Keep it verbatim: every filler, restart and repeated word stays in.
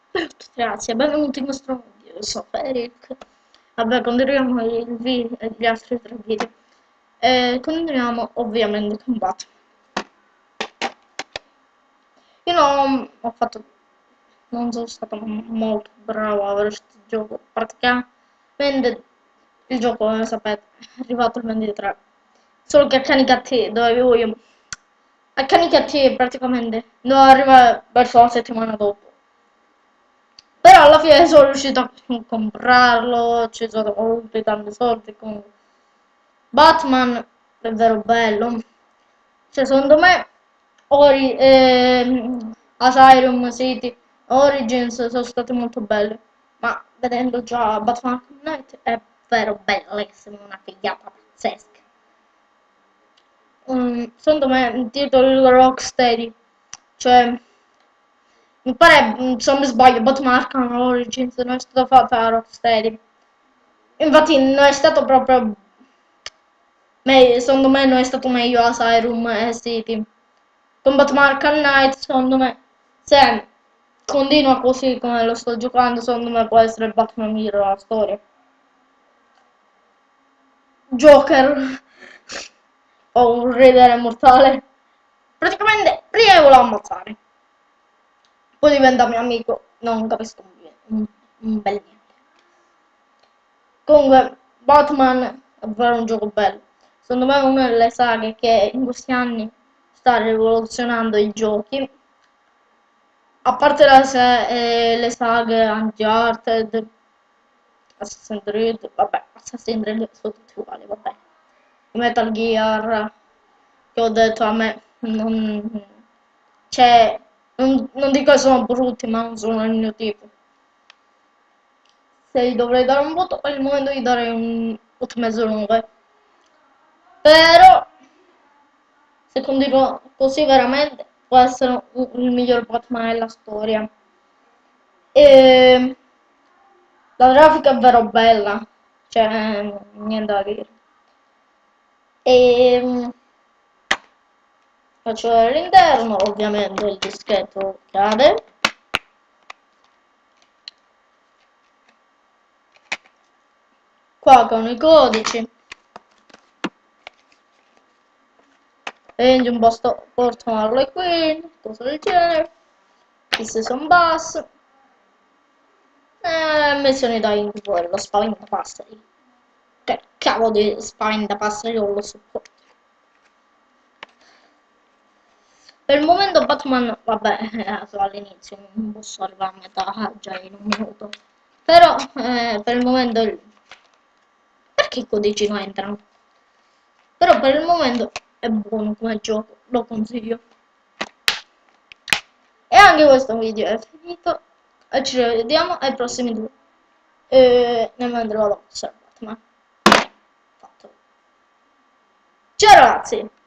Grazie, benvenuti in questo video, io sono Eric. Vabbè, continuiamo il video, gli altri tre video. E continuiamo ovviamente con Batman. Io non ho fatto, non sono stato molto bravo a avere questo gioco. Praticamente il gioco, come sapete, è arrivato il ventitré. Solo che a Canicattì, dove vivo io, a Canicattì praticamente non arriva verso la settimana dopo. Però alla fine sono riuscito a comprarlo, ci sono voluti tanti soldi comunque. Batman è vero bello. Cioè secondo me Ori, ehm, Asylum City, Origins sono state molto belle. Ma vedendo già Batman Arkham Knight è vero bellissimo, una figata pazzesca. Um, secondo me il titolo Rocksteady, cioè mi pare, mm, se non mi sbaglio, Batman Arkham Origins non è stata fatta da Rocksteady. Infatti non è stato proprio meglio, secondo me non è stato meglio Asylum e City. Con Batman Arkham Knight, secondo me, se continua così come lo sto giocando, secondo me può essere il Batman migliore della storia. Joker o un ridere mortale. Praticamente prima volevo ammazzare, poi diventa mio amico, non capisco un, un bel niente. Comunque, Batman è davvero un gioco bello. Secondo me è una delle saghe che in questi anni sta rivoluzionando i giochi. A parte la se- eh, le saghe Uncharted, Assassin's Creed, vabbè, Assassin's Creed sono tutti uguali, vabbè. Metal Gear, che ho detto a me, non, cioè, non, non dico che sono brutti, ma non sono il mio tipo. Se gli dovrei dare un voto, per il momento gli darei un otto mezzo nove. Però, se continua così veramente, può essere un- il miglior Batman della storia. E la grafica è vero bella, cioè, niente da dire. E faccio vedere l'interno, ovviamente il dischetto cade. Qua con i codici. Engine posto portano Harley Quinn, cose del genere. Il season bus. Eh, missioni da incubo, lo spaventapasseri. Che cavolo di spaventapasseri non lo sopporto. Per il momento Batman, vabbè, eh, solo all'inizio, non posso arrivare a metà già in un minuto. Però eh, per il momento il- perché i codici non entrano? Però per il momento è buono come gioco, lo consiglio. E anche questo video è finito e ci rivediamo ai prossimi due. E ne andrò a Batman. Fatto. Ciao ragazzi!